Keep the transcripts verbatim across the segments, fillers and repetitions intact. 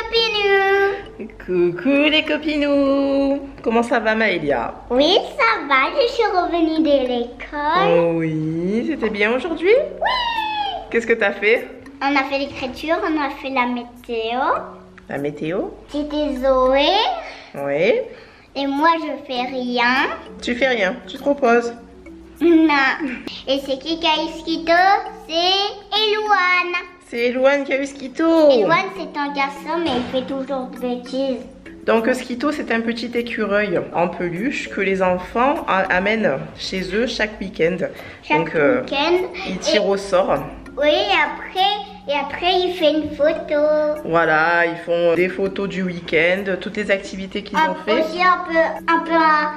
copinous. Coucou les copinous. Comment ça va Maëlia? Oui, ça va, je suis revenue de l'école. Oh oui, c'était bien aujourd'hui? Oui. Qu'est-ce que t'as fait? On a fait l'écriture, on a fait la météo. La météo? C'était Zoé. Oui. Et moi, je fais rien. Tu fais rien, tu te reposes. Non. Et c'est qui qui a eu Skito? C'est Elouane. C'est Elouane qui a eu Skito. Elouane, c'est un garçon, mais il fait toujours de bêtises. Donc Skito, c'est un petit écureuil en peluche que les enfants amènent chez eux chaque week-end. Chaque Donc euh, week-end. ils tirent Et... au sort. Oui, et après, et après, il fait une photo. Voilà, ils font des photos du week-end, toutes les activités qu'ils un, ont fait. Aussi un peu, un peu. Un...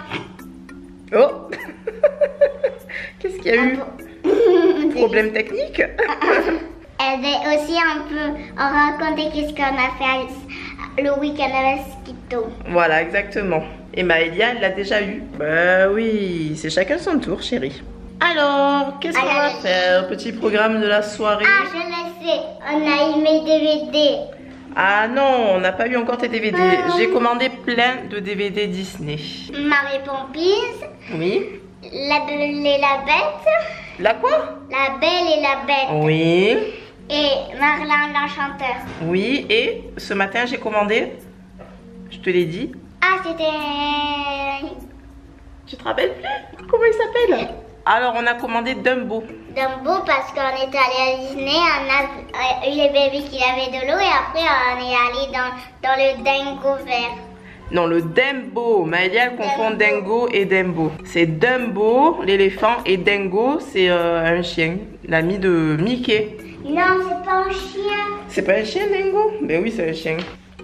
Oh. Qu'est-ce qu'il y a eu? Peu... Problème technique? Elle est aussi un peu raconter qu'est-ce qu'on a fait le week-end avec Skito. Voilà, exactement. Et Maëlia, elle l'a déjà eu. Bah oui, c'est chacun son tour, chérie. Alors, qu'est-ce qu'on va faire? Petit programme de la soirée. Ah, je le sais. On a eu mes D V D. Ah non, on n'a pas eu encore tes D V D. Euh... J'ai commandé plein de D V D Disney. Mary Poppins. Oui. La Belle et la Bête. La quoi? La Belle et la Bête. Oui. Et Merlin l'Enchanteur. Oui, et ce matin j'ai commandé, je te l'ai dit. Ah, c'était... Tu te rappelles plus? Comment il s'appelle? Alors on a commandé Dumbo. Dumbo parce qu'on est allé à Disney, on a eu les bébés qui avaient de l'eau et après on est allé dans, dans le dingo vert. Non, le Dumbo. Maëlia elle confond Dingo et Dumbo. C'est Dumbo, l'éléphant, et Dingo, c'est euh, un chien, l'ami de Mickey. Non, c'est pas un chien. C'est pas un chien, Dingo? Ben oui, c'est un chien.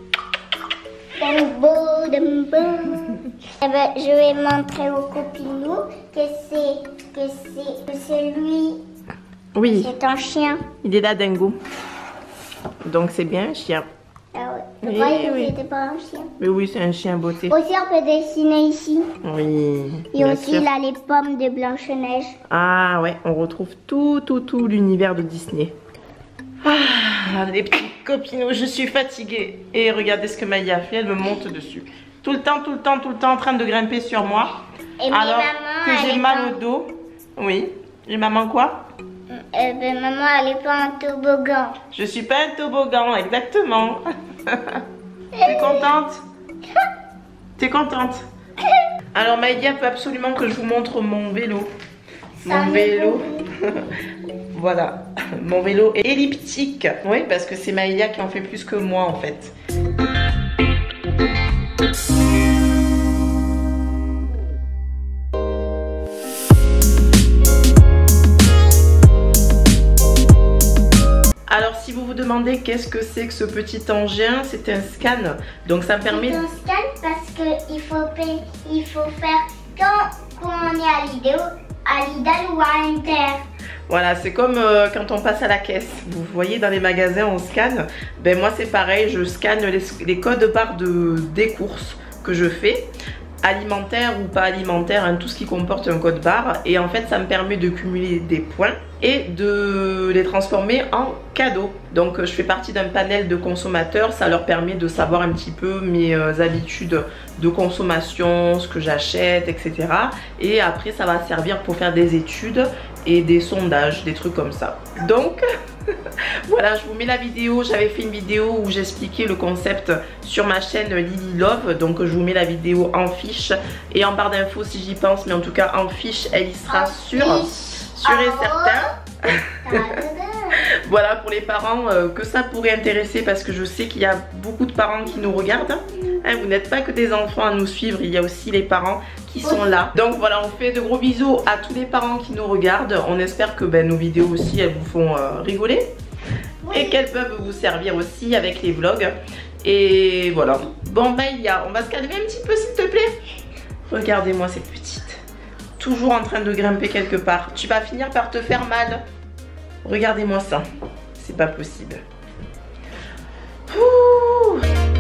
Dumbo, Dumbo. Eh ben, je vais montrer au copinou que c'est que c'est que c'est lui. Oui. C'est un chien. Il est là, Dingo. Donc c'est bien un chien. Ah ouais. Oui, Je croyais que oui. c'était pas un chien. Mais oui, c'est un chien beauté. Aussi, on peut dessiner ici. Oui. Et bien aussi, sûr. là, les pommes de Blanche-Neige. Ah ouais, on retrouve tout, tout, tout l'univers de Disney. Ah, les petits copinous, je suis fatiguée. Et regardez ce que Maïa a fait, elle me monte dessus. Tout le temps, tout le temps, tout le temps en train de grimper sur moi. Et alors maman, que elle j'ai est mal pas... au dos. Oui. Et maman quoi? Eh ben, maman, elle est pas en toboggan. Je suis pas un toboggan, exactement. T'es contente? T'es contente? Alors Maïa veut absolument que je vous montre mon vélo. Ça Mon vélo. Voilà, mon vélo est elliptique. Oui, parce que c'est Maïa qui en fait plus que moi en fait. Alors si vous vous demandez qu'est-ce que c'est que ce petit engin, c'est un scan. Donc ça me permet... C'est un scan parce qu'il faut, payer, il faut faire quand, quand on est à Lidl, à Lidl ou à Inter. Voilà, c'est comme euh, quand on passe à la caisse. Vous voyez dans les magasins on scanne. Ben moi c'est pareil, je scanne les, les codes barres de, des courses que je fais. Alimentaire ou pas alimentaire, hein, tout ce qui comporte un code barre. Et en fait ça me permet de cumuler des points et de les transformer en cadeaux. Donc je fais partie d'un panel de consommateurs, ça leur permet de savoir un petit peu mes euh, habitudes de consommation, ce que j'achète, et cetera. Et après ça va servir pour faire des études et des sondages, des trucs comme ça. Donc voilà, je vous mets la vidéo. J'avais fait une vidéo où j'expliquais le concept sur ma chaîne Lily Love. Donc je vous mets la vidéo en fiche et en barre d'infos si j'y pense. Mais en tout cas en fiche, elle y sera sûre, sûre et certain. Voilà pour les parents euh, que ça pourrait intéresser, parce que je sais qu'il y a beaucoup de parents qui nous regardent. Hein, vous n'êtes pas que des enfants à nous suivre, il y a aussi les parents qui sont là. Donc voilà, on fait de gros bisous à tous les parents qui nous regardent. On espère que ben, nos vidéos aussi elles vous font euh, rigoler. Oui. Et qu'elles peuvent vous servir aussi avec les vlogs. Et voilà. Bon Maïa, on va se calmer un petit peu s'il te plaît. Regardez-moi cette petite. Toujours en train de grimper quelque part. Tu vas finir par te faire mal. Regardez-moi ça. C'est pas possible. Ouh.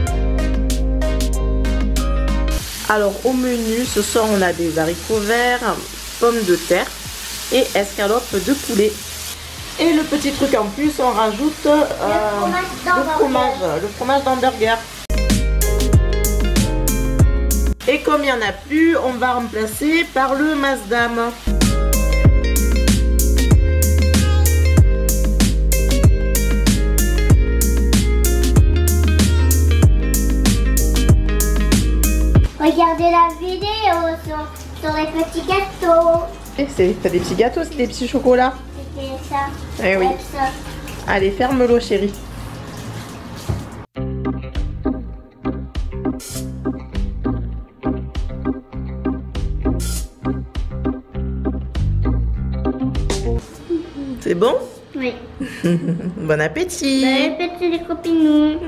Alors au menu, ce soir on a des haricots verts, pommes de terre et escalopes de poulet. Et le petit truc en plus, on rajoute euh, Le fromage le fromage, le fromage d'hamburger. Et comme il n'y en a plus, on va remplacer par le Maasdam. Regardez la vidéo sur, sur les petits gâteaux. Et c'est, t'as des petits gâteaux, c'est des petits chocolats. C'était ça. Eh oui. Comme ça. Allez, ferme-le, chérie. C'est bon? Oui. Bon appétit. Bon appétit les copinous.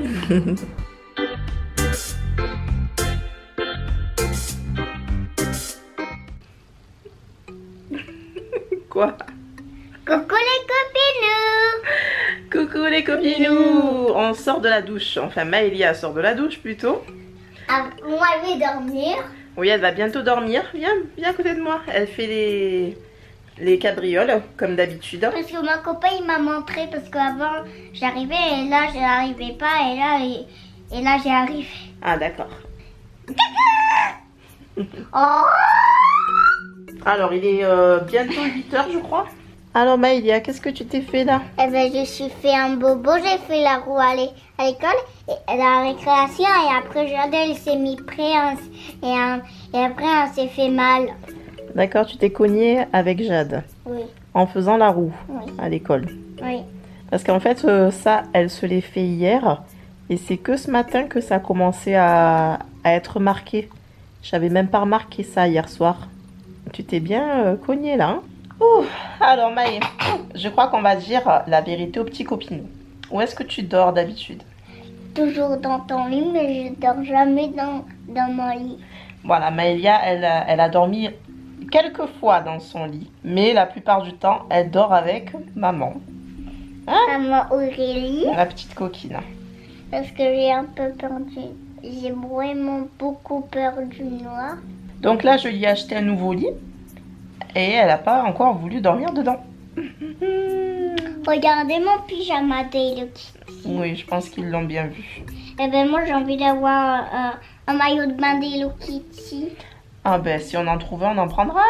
Quoi? Coucou les copinous. Coucou les copinous. On sort de la douche. Enfin, Maëlia sort de la douche plutôt. Ah, moi je vais dormir. Oui, elle va bientôt dormir. Viens, viens à côté de moi. Elle fait les, les cabrioles, comme d'habitude. Parce que mon copain il m'a montré, parce qu'avant j'arrivais et là je n'arrivais pas et là, et, et là j'ai arrivé. Ah, d'accord. Oh. Alors, il est euh, bientôt huit heures, je crois. Alors, Maëlia, qu'est-ce que tu t'es fait là? Eh ben, je suis fait un bobo, j'ai fait la roue à l'é- à l'école, et à la récréation, et après Jadel s'est mis prêt, on s- et, un- et après on s'est fait mal. D'accord, tu t'es cogné avec Jade Oui, en faisant la roue oui, à l'école. oui. Parce qu'en fait, euh, ça, elle se l'est fait hier. Et c'est que ce matin que ça a commencé à, à être marqué. J'avais même pas remarqué ça hier soir. Tu t'es bien euh, cogné là. Hein. Ouh, alors Maë, je crois qu'on va dire la vérité aux petits copinous. Où est-ce que tu dors d'habitude? Toujours dans ton lit, mais je dors jamais dans, dans mon lit. Voilà, Maëlia, elle, a- elle a dormi quelques fois dans son lit. Mais la plupart du temps, elle dort avec maman. Maman Aurélie, La petite coquine. parce que j'ai un peu peur du... J'ai vraiment beaucoup peur du noir. Donc là, je lui ai acheté un nouveau lit. Et elle n'a pas encore voulu dormir dedans. Regardez mon pyjama d'Hello Kitty. Oui, je pense qu'ils l'ont bien vu. Eh ben moi j'ai envie d'avoir un, un maillot de bain d'Hello Kitty. Ah ben, si on en trouve un, on en prendra.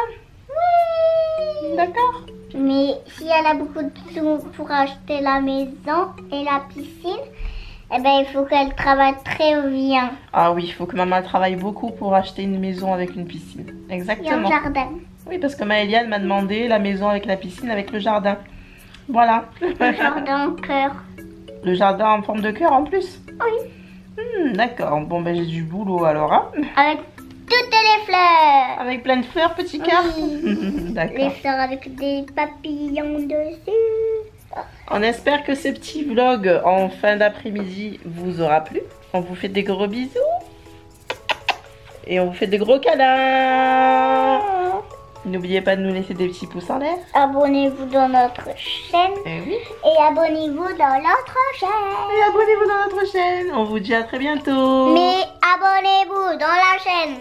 Oui. D'accord. Mais si elle a beaucoup de sous pour acheter la maison et la piscine, eh ben il faut qu'elle travaille très bien. Ah oui, il faut que maman travaille beaucoup pour acheter une maison avec une piscine. Et un Exactement. jardin. Oui, parce que Maëlia, elle m'a demandé la maison avec la piscine, avec le jardin. Voilà. Un jardin en cœur. Le jardin en forme de cœur en plus. Oui. Hmm, d'accord. Bon, ben j'ai du boulot alors. Hein. Avec toutes les fleurs. Avec plein de fleurs, petit cœur. Oui. Les D'accord. fleurs avec des papillons dessus. On espère que ce petit vlog en fin d'après-midi vous aura plu. On vous fait des gros bisous. Et on vous fait des gros câlins. N'oubliez pas de nous laisser des petits pouces en l'air. Abonnez-vous dans notre chaîne. Et oui. Et abonnez-vous dans notre chaîne. Et abonnez-vous dans notre chaîne. On vous dit à très bientôt. Mais abonnez-vous dans la chaîne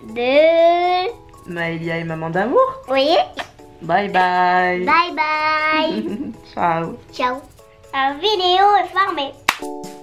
de... Maëlia et maman d'amour. Oui. Bye bye. Bye bye. Ciao. Ciao. La vidéo est fermée.